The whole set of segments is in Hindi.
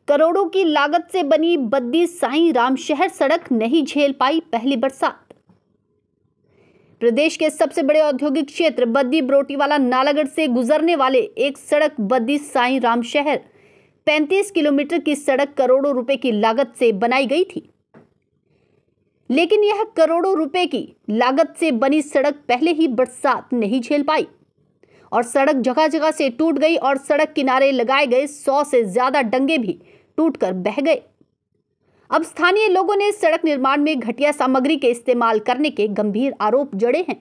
करोड़ों की लागत से बनी बद्दी साई रामशहर सड़क नहीं झेल पाई पहली बरसात। प्रदेश के सबसे बड़े औद्योगिक क्षेत्र बद्दी बरोटीवाला नालागढ़ से गुजरने वाले एक सड़क बद्दी साई रामशहर 35 किलोमीटर की सड़क करोड़ों रुपए की लागत से बनाई गई थी। लेकिन यह करोड़ों रुपए की लागत से बनी सड़क पहले ही बरसात नहीं झेल पाई और सड़क जगह जगह से टूट गई और सड़क किनारे लगाए गए 100 से ज्यादा डंगे भी टूटकर बह गए। अब स्थानीय लोगों ने सड़क निर्माण में घटिया सामग्री के इस्तेमाल करने के गंभीर आरोप जड़े हैं।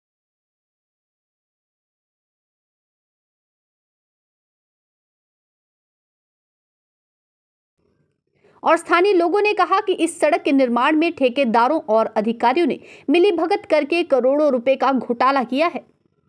और स्थानीय लोगों ने कहा कि इस सड़क के निर्माण में ठेकेदारों और अधिकारियों ने मिलीभगत करके करोड़ों रुपए का घोटाला किया है।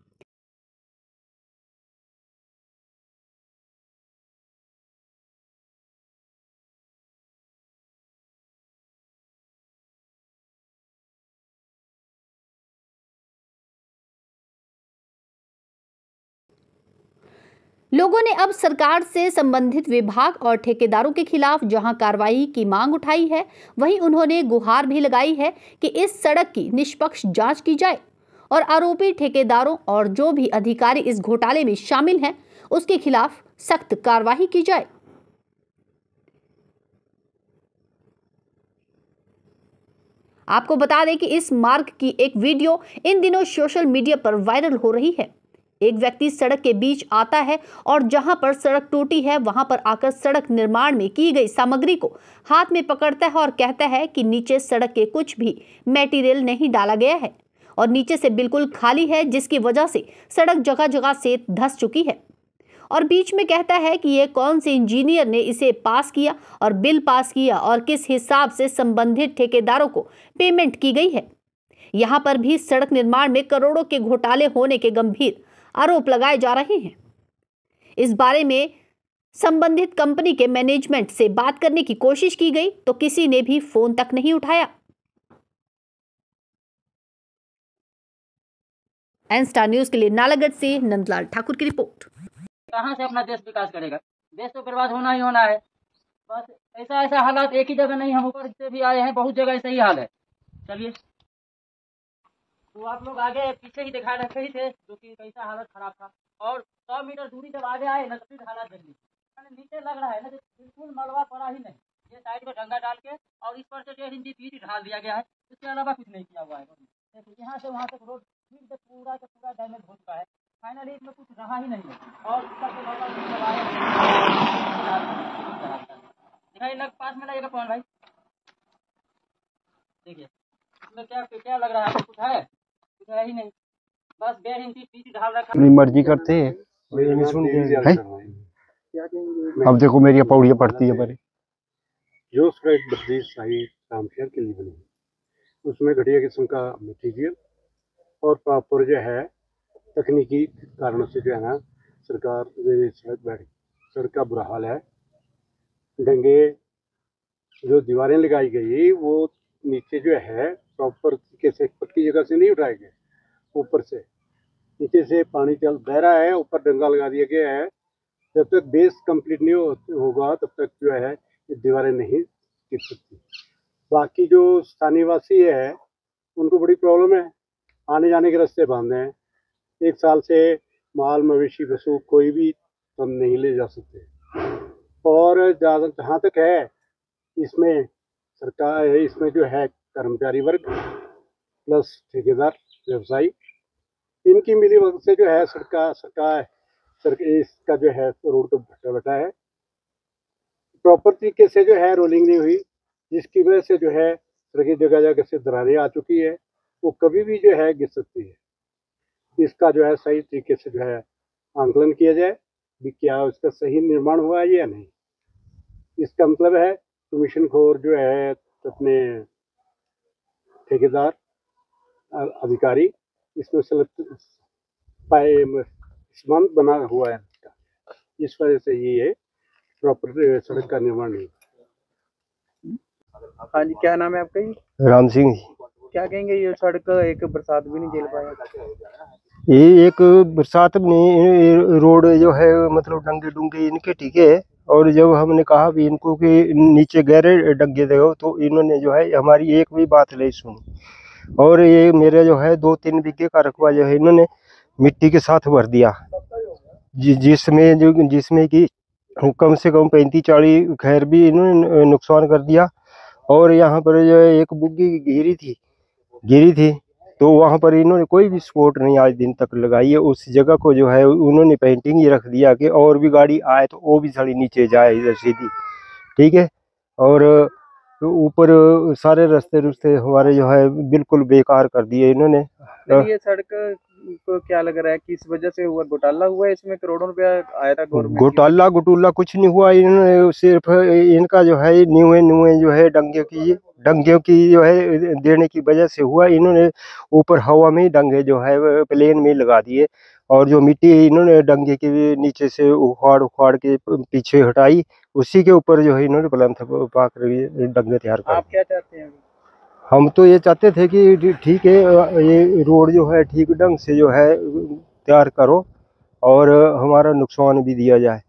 लोगों ने अब सरकार से संबंधित विभाग और ठेकेदारों के खिलाफ जहां कार्रवाई की मांग उठाई है, वहीं उन्होंने गुहार भी लगाई है कि इस सड़क की निष्पक्ष जांच की जाए और आरोपी ठेकेदारों और जो भी अधिकारी इस घोटाले में शामिल हैं, उसके खिलाफ सख्त कार्रवाई की जाए। आपको बता दें कि इस मार्ग की एक वीडियो इन दिनों सोशल मीडिया पर वायरल हो रही है। एक व्यक्ति सड़क के बीच आता है और जहां पर सड़क टूटी है वहां पर आकर सड़क निर्माण में की गई सामग्री को हाथ में पकड़ता है और कहता है कि नीचे सड़क के कुछ भी मटेरियल नहीं डाला गया है और नीचे से बिल्कुल खाली है, जिसकी वजह से सड़क जगह जगह से धंस चुकी है। और बीच में कहता है कि ये कौन से इंजीनियर ने इसे पास किया और बिल पास किया और किस हिसाब से संबंधित ठेकेदारों को पेमेंट की गई है। यहाँ पर भी सड़क निर्माण में करोड़ों के घोटाले होने के गंभीर आरोप लगाए जा रहे हैं। इस बारे में संबंधित कंपनी के मैनेजमेंट से बात करने की कोशिश की गई तो किसी ने भी फोन तक नहीं उठाया। एन स्टार न्यूज के लिए नालागढ़ से नंदलाल ठाकुर की रिपोर्ट। कहां से अपना देश विकास करेगा? देश तो बर्बाद होना ही होना है। बस ऐसा हालात एक ही जगह नहीं, हम ऊपर से भी आए हैं, बहुत जगह ऐसा ही हाल है। चलिए, तो आप लोग आगे पीछे ही दिखा रखे ही थे जो कि कैसा हालत खराब था, और 100 मीटर दूरी जब आगे आए ना तो फिर हालत जल्दी नीचे लग रहा है ना, बिल्कुल मलबा पड़ा ही नहीं। ये साइड में डंगा डाल के और इस पर से 1.5 इंची पीच ढाल दिया गया है, इसके अलावा कुछ नहीं किया हुआ है। यहाँ से वहाँ तक रोड फिर से पूरा का पूरा डैमेज हो चुका है। फाइनली इसमें कुछ रहा ही नहीं है और दिखाई लग पास में लगेगा कौन भाई? देखिए इसमें क्या लग रहा है आपको? कुछ है ही नहीं, बस 1.5 इंची पीच ढाल रखा। अपनी मर्जी करते हैं। अब देखो मेरी पौड़ियाँ पड़ती है पर जो सड़क बद्दी साई रामशहर के लिए बनी उसमें घटिया किस्म का मटीरियल और प्रॉपर जो है तकनीकी कारणों से जो है ना सरकार सड़क का बुरा हाल है। डंगे जो दीवारें लगाई गई वो नीचे जो है प्रॉपर तरीके से पक्की जगह से नहीं उठाए गए, ऊपर से नीचे से पानी चल बह रहा है, ऊपर डंगा लगा दिया गया है। जब तक बेस कंप्लीट नहीं होगा तब तक जो है ये दीवारें नहीं टिक सकती। बाकी जो स्थानीय वासी है उनको बड़ी प्रॉब्लम है, आने जाने के रास्ते बंद हैं। 1 साल से माल मवेशी पशु कोई भी हम नहीं ले जा सकते। और जहाँ तक है इसमें सरकार, इसमें जो है कर्मचारी वर्ग प्लस ठेकेदार व्यवसायी, इनकी मिलीभगत से जो है सरकार इसका जो है रोड को भट्टा है। प्रॉपर तरीके से जो है रोलिंग नहीं हुई, जिसकी वजह से जो है सड़कें जगह जगह से दरारें आ चुकी है, वो कभी भी जो है गिर सकती है। इसका जो है सही तरीके से जो है आंकलन किया जाए भी क्या इसका सही निर्माण हुआ है या नहीं। इसका मतलब है कमीशन खोर जो है अपने ठेकेदार अधिकारी इसमें संबंध बना हुआ है, इस वजह से ये प्रॉपर सड़क का निर्माण नहीं। हाँ जी, क्या नाम है आपका? राम सिंह। क्या कहेंगे, ये सड़क एक बरसात भी नहीं झेल पाया? ये एक बरसात में रोड जो है मतलब डंगे डूंगे इनके ठीक है, और जब हमने कहा भी इनको कि नीचे गहरे डंगे दो, तो इन्होंने जो है हमारी एक भी बात नहीं सुनी। और ये मेरे जो है 2-3 बीघे का रकबा जो है इन्होंने मिट्टी के साथ भर दिया, जिसमें कि कम से कम 35-40 खैर भी इन्होंने नुकसान कर दिया। और यहाँ पर जो है एक बुग्गी गिरी थी, तो वहाँ पर इन्होंने कोई भी सपोर्ट नहीं आज दिन तक लगाई है। उस जगह को जो है उन्होंने पेंटिंग ही रख दिया कि और भी गाड़ी आए तो वो भी थोड़ी नीचे जाए इधर सीधी, ठीक है। और ऊपर सारे रास्ते हमारे जो है बिल्कुल बेकार कर दिए इन्होंने। ये सड़क को क्या लग रहा है कि इस वजह से हुआ, घोटाला हुआ है, इसमें करोड़ों रुपया आया था गवर्नमेंट? घोटाला कुछ नहीं हुआ, इन्होंने सिर्फ इनका जो है न्यूए जो है डंगे की जो है देने की वजह से हुआ। इन्होंने ऊपर हवा में ही डंगे जो है प्लेन में लगा दिए, और जो मिट्टी इन्होंने डंगे के नीचे से उखाड़ के पीछे हटाई, उसी के ऊपर जो है इन्होंने प्लंथ पाकर डंगे तैयार कर। आप क्या चाहते हैं? हम तो ये चाहते थे कि ठीक है, ये रोड जो है ठीक ढंग से जो है तैयार करो और हमारा नुकसान भी दिया जाए।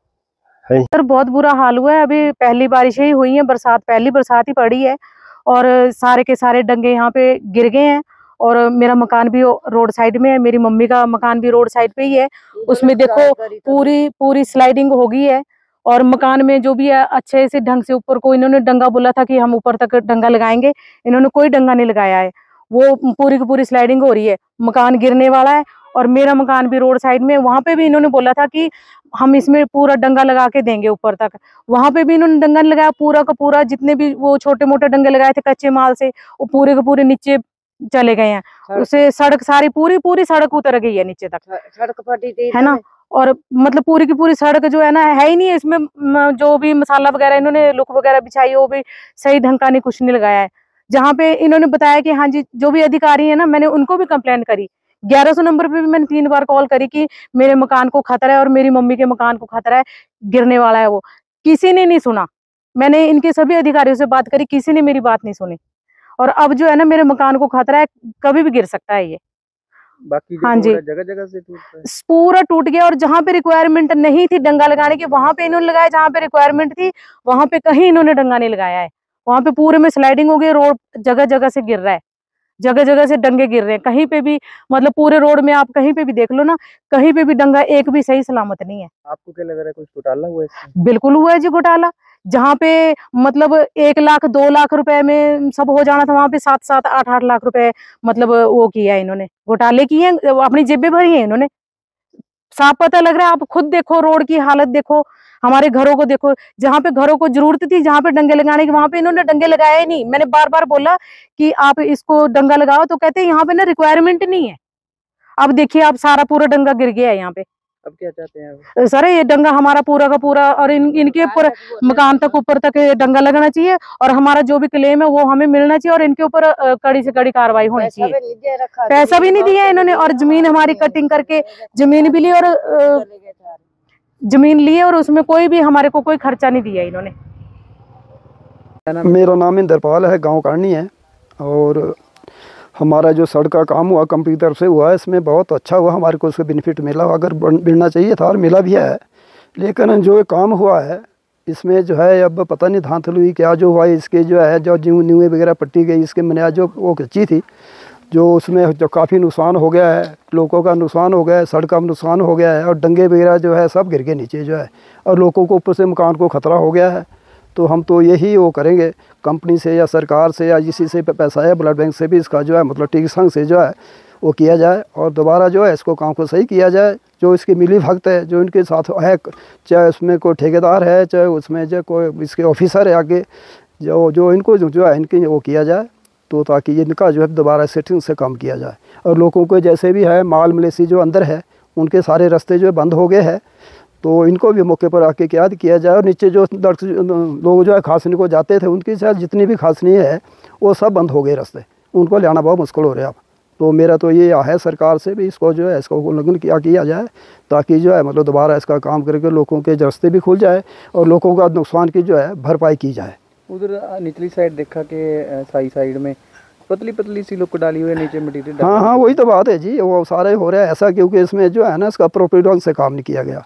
सर बहुत बुरा हाल हुआ है, अभी पहली बारिशें ही हुई हैं, पहली बरसात ही पड़ी है और सारे के सारे डंगे यहाँ पे गिर गए हैं। और मेरा मकान भी रोड साइड में है, मेरी मम्मी का मकान भी रोड साइड पे ही है, उसमें देखो पूरी स्लाइडिंग हो गई है। और मकान में जो भी है अच्छे से ढंग से ऊपर को इन्होंने डंगा बोला था कि हम ऊपर तक डंगा लगाएंगे, इन्होंने कोई डंगा नहीं लगाया है, वो पूरी की पूरी स्लाइडिंग हो रही है, मकान गिरने वाला है। और मेरा मकान भी रोड साइड में, वहां पे भी इन्होंने बोला था कि हम इसमें पूरा डंगा लगा के देंगे ऊपर तक, वहां पे भी इन्होंने डंगा नहीं लगाया, पूरा का पूरा जितने भी वो छोटे मोटे डंगे लगाए थे कच्चे माल से, वो पूरे के पूरे नीचे चले गए हैं। उससे सड़क सारी पूरी सड़क उतर गई है नीचे तक, सड़क फटी थी है ना। और मतलब पूरी की पूरी सड़क जो है ना है ही नहीं, इसमें जो भी मसाला वगैरह इन्होंने लुक वगैरह बिछाई है वो भी सही ढंग का नहीं, कुछ नहीं लगाया है। जहाँ पे इन्होंने बताया कि हाँ जी जो भी अधिकारी है ना, मैंने उनको भी कंप्लेन करी, 1100 नंबर पे भी मैंने 3 बार कॉल करी कि मेरे मकान को खतरा है और मेरी मम्मी के मकान को खतरा है, गिरने वाला है वो, किसी ने नहीं सुना। मैंने इनके सभी अधिकारियों से बात करी, किसी ने मेरी बात नहीं सुनी। और अब जो है ना मेरे मकान को खतरा है, कभी भी गिर सकता है ये। बाकी हाँ जी, जगह से पूरा टूट गया। और जहाँ पे रिक्वायरमेंट नहीं थी डंगा लगाने की वहां पे इन्होंने लगाया, जहाँ पे रिक्वायरमेंट थी वहां पे कहीं इन्होंने डंगा नहीं लगाया है। वहां पे पूरे में स्लाइडिंग हो गई, रोड जगह जगह से गिर रहा है, जगह जगह से डंगे गिर रहे हैं, कहीं पे भी मतलब पूरे रोड में आप कहीं पे भी देख लो ना, कहीं पे भी डंगा एक भी सही सलामत नहीं है। आपको क्या लग रहा है कुछ घोटाला हुआ है? बिल्कुल हुआ है जी घोटाला। जहाँ पे मतलब 1 लाख 2 लाख रुपए में सब हो जाना था, वहां पे 7-7 8-8 लाख रुपए मतलब वो किया है इन्होंने, घोटाले किए हैं, अपनी जेबें भरी है इन्होंने। साफ पता लग रहा है, आप खुद देखो रोड की हालत देखो, हमारे घरों को देखो, जहाँ पे घरों को जरूरत थी जहाँ पे डंगे लगाने की वहां पे इन्होंने डंगे लगाया ही नहीं। मैंने बार बार बोला कि आप इसको डंगा लगाओ, तो कहते हैं यहाँ पे ना रिक्वायरमेंट नहीं है। अब देखिए आप सारा पूरा डंगा गिर गया है यहाँ पे। अब क्या चाहते हैं सर ये डंगा हमारा पूरा का पूरा, और इनके ऊपर मकान तक ऊपर तक डंगा लगना चाहिए, और हमारा जो भी क्लेम है वो हमें मिलना चाहिए, और इनके ऊपर कड़ी से कड़ी कार्रवाई होनी चाहिए। पैसा भी नहीं दिया इन्होंने, और जमीन हमारी कटिंग करके जमीन भी ली, और जमीन ली है, और उसमें कोई भी हमारे को कोई खर्चा नहीं दिया इन्होंने। मेरा नाम इंद्रपाल है, गांव करनी है। और हमारा जो सड़क का काम हुआ कंपनी तरफ से हुआ, इसमें बहुत अच्छा हुआ, हमारे को उसका बेनिफिट मिला, अगर मिलना चाहिए था और मिला भी है। लेकिन जो काम हुआ है इसमें जो है अब पता नहीं धांधली हुई क्या जो हुआ, इसके जो है जो न्यूएं वगैरह पट्टी गई, इसके मैंने जो वो कच्ची थी, जो उसमें जो काफ़ी नुकसान हो गया है, लोगों का नुकसान हो गया है, सड़क का नुकसान हो गया है, और डंगे वगैरह जो है सब गिर के नीचे जो है, और लोगों को ऊपर से मकान को ख़तरा हो गया है। तो हम तो यही वो करेंगे कंपनी से या सरकार से या जिसी से पैसा है ब्लड बैंक से भी इसका जो है मतलब ठीक संग से जो है वो किया जाए, और दोबारा जो है इसको काम को सही किया जाए। जो इसकी मिली भगत है जो इनके साथ है, चाहे उसमें कोई ठेकेदार है, चाहे उसमें जो कोई इसके ऑफिसर है आगे, जो इनको जो है इनकी वो किया जाए, तो ताकि इनका जो है दोबारा सेटिंग से काम किया जाए। और लोगों को जैसे भी है माल मलेसी जो अंदर है उनके सारे रास्ते जो है बंद हो गए हैं, तो इनको भी मौके पर आके क्या किया जाए। और नीचे जो लोग जो है खासनी को जाते थे उनकी शायद जितनी भी खासनी है वो सब बंद हो गए रास्ते, उनको ले आना बहुत मुश्किल हो रहा है अब। तो मेरा तो ये है सरकार से भी इसको जो है इसको उल्लंघन किया जाए, ताकि जो है मतलब दोबारा इसका काम करके लोगों के रास्ते भी खुल जाए और लोगों का नुकसान की जो है भरपाई की जाए। उधर निचली साइड देखा कि साइड में पतली पतली सी लुक डाली हुई है, नीचे मटीरियल। हाँ, वही तो बात है जी, वो सारे हो रहा है ऐसा, क्योंकि इसमें जो है ना इसका प्रॉपर ढंग से काम नहीं किया गया।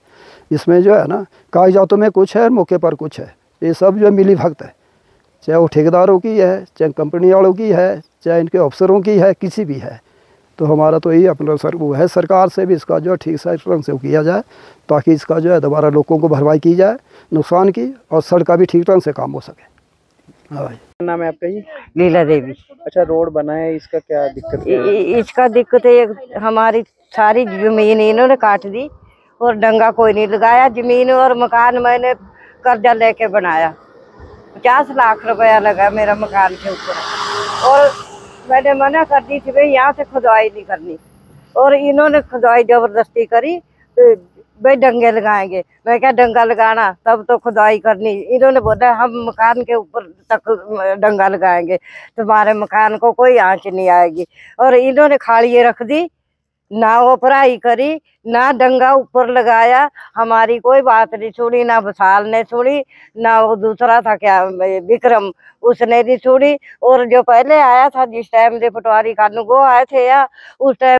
इसमें जो है ना कागजातों में कुछ है, मौके पर कुछ है। ये सब जो मिली भगत है, चाहे वो ठेकेदारों की है, चाहे कंपनी वालों की है, चाहे इनके अफसरों की है, किसी भी है। तो हमारा तो यही अपना वो है, सरकार से भी इसका जो है ठीक से ढंग से किया जाए, ताकि इसका जो है दोबारा लोगों को भरपाई की जाए नुकसान की, और सड़क भी ठीक ढंग से काम हो सके। हाँ भाई। क्या नाम है आपका जी? लीला देवी। अच्छा, रोड बना है, इसका क्या दिक्कत है? इसका दिक्कत है, हमारी सारी जमीन इन्होंने काट दी और डंगा कोई नहीं लगाया। जमीन और मकान मैंने कर्जा लेके बनाया, 50 लाख रुपया लगा मेरा मकान के ऊपर, और मैंने मना कर दी थी भाई यहाँ से खुदाई नहीं करनी, और इन्होंने खुदाई जबरदस्ती करी, भाई डंगे लगाएंगे। मैं क्या डंगा लगाना, तब तो खुदाई करनी। इन्होंने बोला हम मकान के ऊपर तक डंगा लगाएंगे, तुम्हारे मकान को कोई आंच नहीं आएगी। और इन्होंने खाड़िए रख दी, ना वो पढ़ाई करी, ना डंगा ऊपर लगाया, हमारी कोई बात नहीं सुनी, ना विशाल ने सुनी, ना वो दूसरा था क्या विक्रम, उसने नहीं सुनी। और जो पहले आया था, जिस टाइम से पटवारी कानून को आए थे या उस टाइम